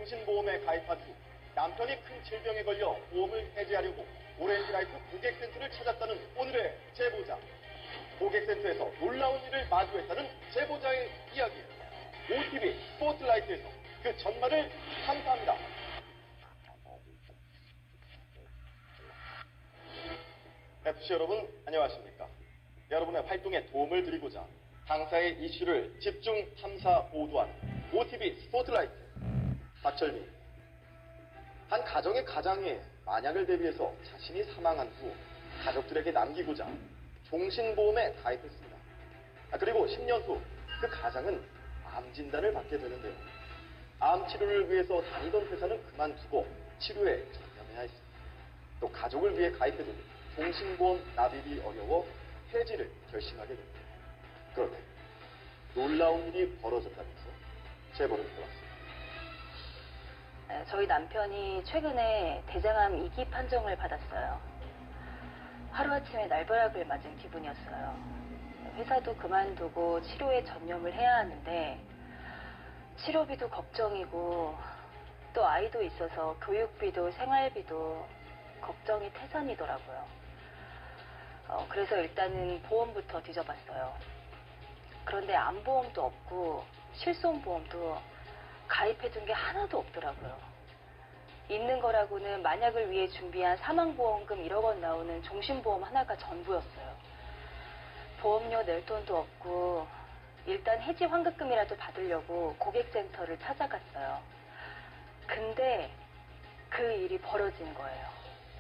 종신보험에 가입한 후 남편이 큰 질병에 걸려 보험을 해지하려고 오렌지라이프 고객센터를 찾았다는 오늘의 제보자. 고객센터에서 놀라운 일을 마주했다는 제보자의 이야기. OTV 스포트라이트에서 그 전말을 탐사합니다. FC 여러분, 안녕하십니까? 여러분의 활동에 도움을 드리고자 당사의 이슈를 집중 탐사 보도한 OTV 스포트라이트 박철민. 한 가정의 가장이 만약을 대비해서 자신이 사망한 후 가족들에게 남기고자 종신보험에 가입했습니다. 그리고 10년 후 그 가장은 암 진단을 받게 되는데요. 암 치료를 위해서 다니던 회사는 그만두고 치료에 전념해야 했습니다. 또 가족을 위해 가입해둔 종신보험 납입이 어려워 해지를 결심하게 됩니다. 그런데 놀라운 일이 벌어졌다면서 제보를 들었습니다. 저희 남편이 최근에 대장암 2기 판정을 받았어요. 하루아침에 날벼락을 맞은 기분이었어요. 회사도 그만두고 치료에 전념을 해야 하는데 치료비도 걱정이고 또 아이도 있어서 교육비도 생활비도 걱정이 태산이더라고요. 그래서 일단은 보험부터 뒤져봤어요. 그런데 암보험도 없고 실손보험도 가입해둔 게 하나도 없더라고요. 있는 거라고는 만약을 위해 준비한 사망보험금 1억 원 나오는 종신보험 하나가 전부였어요. 보험료 낼 돈도 없고 일단 해지 환급금이라도 받으려고 고객센터를 찾아갔어요. 근데 그 일이 벌어진 거예요.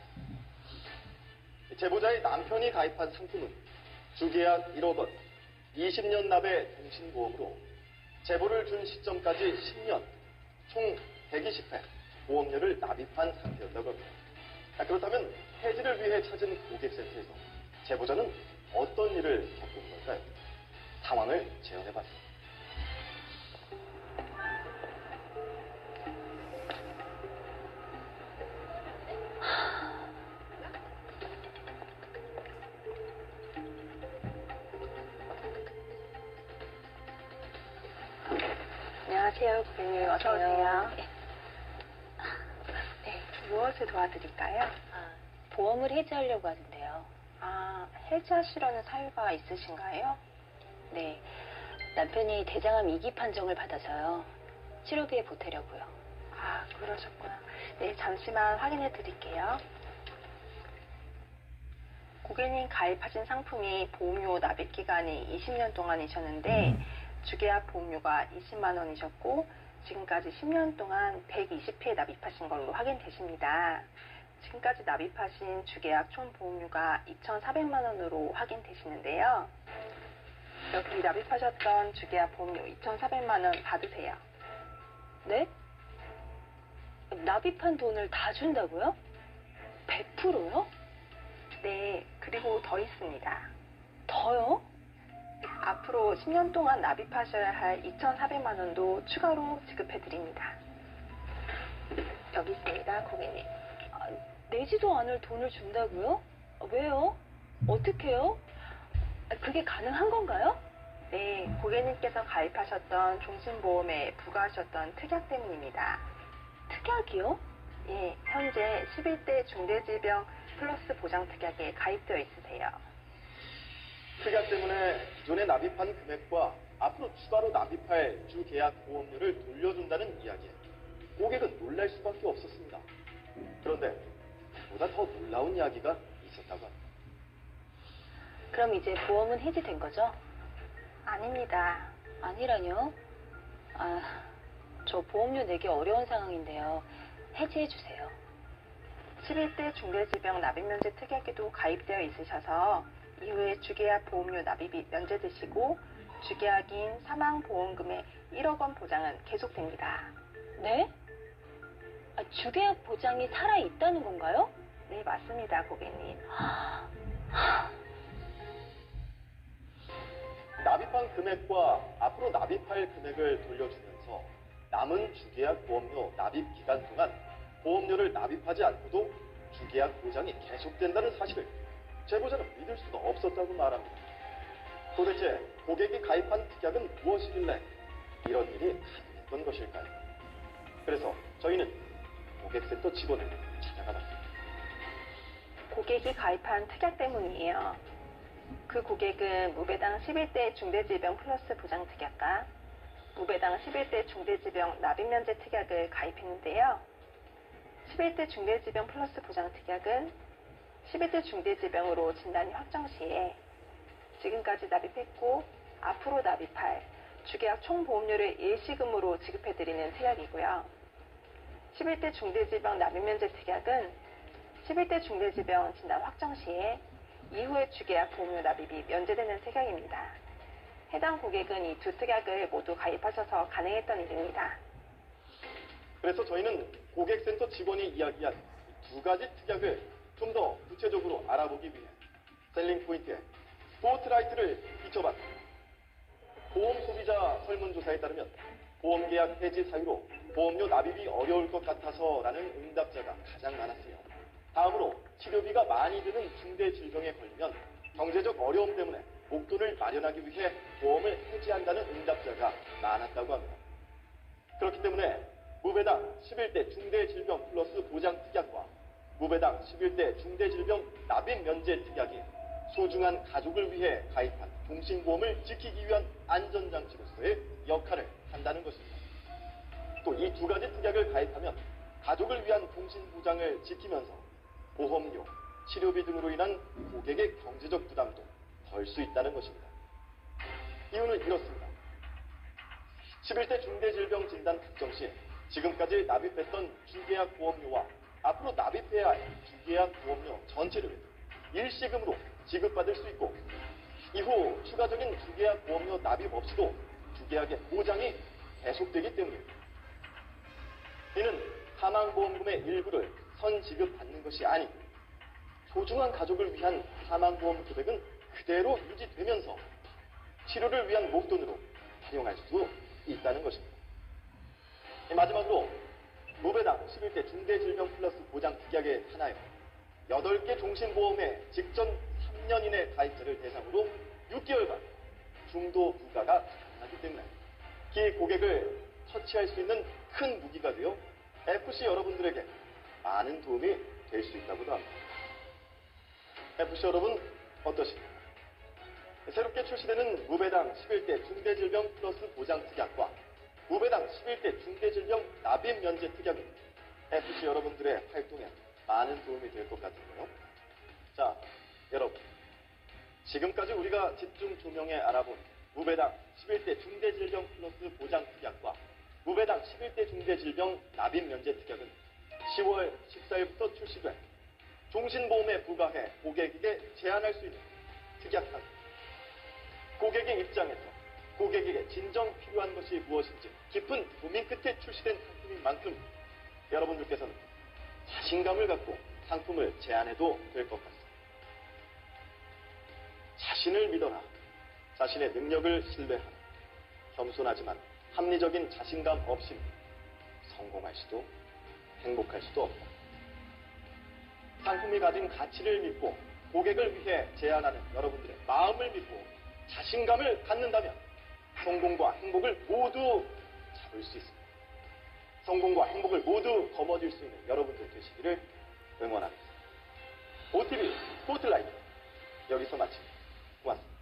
제보자의 남편이 가입한 상품은 주계약 1억 원, 20년 납의 종신보험으로 제보를 준 시점까지 10년, 총 120회 보험료를 납입한 상태였다고 합니다. 그렇다면 해지를 위해 찾은 고객센터에서 제보자는 어떤 일을 겪은 걸까요? 상황을 재현해봤습니다. 안녕하세요, 고객님. 어서 오세요. 네, 무엇을 도와드릴까요? 보험을 해지하려고 하는데요. 해지하시려는 사유가 있으신가요? 네, 남편이 대장암 2기 판정을 받아서요. 치료비에 보태려고요. 그러셨구나. 네, 잠시만 확인해 드릴게요. 고객님 가입하신 상품이 보험료 납입 기간이 20년 동안이셨는데 주계약 보험료가 20만 원이셨고 지금까지 10년 동안 120회 납입하신 걸로 확인되십니다. 지금까지 납입하신 주계약 총 보험료가 2,400만 원으로 확인되시는데요. 여기 납입하셨던 주계약 보험료 2,400만 원 받으세요. 네? 납입한 돈을 다 준다고요? 100%요? 네, 그리고 더 있습니다. 더요? 앞으로 10년 동안 납입하셔야 할 2,400만 원도 추가로 지급해 드립니다. 여기 있습니다, 고객님. 내지도 않을 돈을 준다고요? 왜요? 어떻게요? 그게 가능한 건가요? 네, 고객님께서 가입하셨던 종신보험에 부과하셨던 특약 때문입니다. 특약이요? 예, 현재 11대 중대질병 플러스 보장 특약에 가입되어 있으세요. 특약 때문에 기존에 납입한 금액과 앞으로 추가로 납입할 주계약 보험료를 돌려준다는 이야기에 고객은 놀랄 수밖에 없었습니다. 그런데 보다 더 놀라운 이야기가 있었다고 합니다. 그럼 이제 보험은 해지된 거죠? 아닙니다. 아니라뇨? 저 보험료 내기 어려운 상황인데요. 해지해 주세요. 11대 중대질병 납입면제 특약에도 가입되어 있으셔서 이후에 주계약 보험료 납입이 면제되시고 주계약인 사망보험금의 1억 원 보장은 계속됩니다. 네? 주계약 보장이 살아있다는 건가요? 네, 맞습니다, 고객님. 납입한 금액과 앞으로 납입할 금액을 돌려주면서 남은 주계약 보험료 납입 기간 동안 보험료를 납입하지 않고도 주계약 보장이 계속된다는 사실을 제보자는 믿을 수가 없었다고 말합니다. 도대체 고객이 가입한 특약은 무엇이길래 이런 일이 가능했던 것일까요? 그래서 저희는 고객센터 직원을 찾아가 봤습니다. 고객이 가입한 특약 때문이에요. 그 고객은 무배당 11대 중대질병 플러스 보장 특약과 무배당 11대 중대질병 납입면제 특약을 가입했는데요. 11대 중대질병 플러스 보장 특약은 11대 중대질병으로 진단이 확정 시에 지금까지 납입했고 앞으로 납입할 주계약 총보험료를 일시금으로 지급해드리는 특약이고요. 11대 중대질병 납입면제 특약은 11대 중대질병 진단 확정 시에 이후에 주계약 보험료 납입이 면제되는 특약입니다. 해당 고객은 이 두 특약을 모두 가입하셔서 가능했던 일입니다. 그래서 저희는 고객센터 직원이 이야기한 두 가지 특약을 좀 더 구체적으로 알아보기 위해 셀링 포인트에 스포트라이트를 비춰봤습니다. 보험 소비자 설문조사에 따르면 보험계약 해지 사유로 보험료 납입이 어려울 것 같아서라는 응답자가 가장 많았어요. 다음으로 치료비가 많이 드는 중대질병에 걸리면 경제적 어려움 때문에 목돈을 마련하기 위해 보험을 해지한다는 응답자가 많았다고 합니다. 그렇기 때문에 무배당 11대 중대질병 플러스 보장 특약과 무배당 11대 중대질병 납입 면제 특약이 소중한 가족을 위해 가입한 종신보험을 지키기 위한 안전장치로서의 역할을 한다는 것입니다. 또 이 두 가지 특약을 가입하면 가족을 위한 종신보장을 지키면서 보험료, 치료비 등으로 인한 고객의 경제적 부담도 덜 수 있다는 것입니다. 이유는 이렇습니다. 11대 중대질병 진단 특정 시 지금까지 납입했던 주계약 보험료와 앞으로 납입해야 할 주계약 보험료 전체를 일시금으로 지급받을 수 있고 이후 추가적인 주계약 보험료 납입 없이도 주계약의 보장이 계속되기 때문입니다. 이는 사망보험금의 일부를 선지급받는 것이 아니고 소중한 가족을 위한 사망보험 금액은 그대로 유지되면서 치료를 위한 목돈으로 활용할 수 있다는 것입니다. 마지막으로 무배당 11대 중대질병 플러스 보장 특약에 한하여 8개 종신보험에 직전 3년 이내 가입자를 대상으로 6개월간 중도 부과가 가능하기 때문에 기 고객을 처치할 수 있는 큰 무기가 되어 FC 여러분들에게 많은 도움이 될 수 있다고도 합니다. FC 여러분 어떠십니까? 새롭게 출시되는 무배당 11대 중대질병 플러스 보장 특약과 무배당 11대 중대질병 납입 면제 특약은 FC 여러분들의 활동에 많은 도움이 될 것 같은데요. 자, 여러분. 지금까지 우리가 집중 조명에 알아본 무배당 11대 중대질병 플러스 보장 특약과 무배당 11대 중대질병 납입 면제 특약은 10월 14일부터 출시돼 종신보험에 부과해 고객에게 제한할 수 있는 특약 상품. 고객의 입장에서 고객에게 진정 필요한 것이 무엇인지 깊은 고민 끝에 출시된 상품인 만큼 여러분들께서는 자신감을 갖고 상품을 제안해도 될 것 같습니다. 자신을 믿어라. 자신의 능력을 신뢰하라. 겸손하지만 합리적인 자신감 없이 성공할 수도 행복할 수도 없다. 상품이 가진 가치를 믿고 고객을 위해 제안하는 여러분들의 마음을 믿고 자신감을 갖는다면 성공과 행복을 모두 잡을 수 있습니다. 성공과 행복을 모두 거머쥘 수 있는 여러분들 되시기를 응원합니다. OTV 스포트라이트 여기서 마칩니다. 고맙습니다.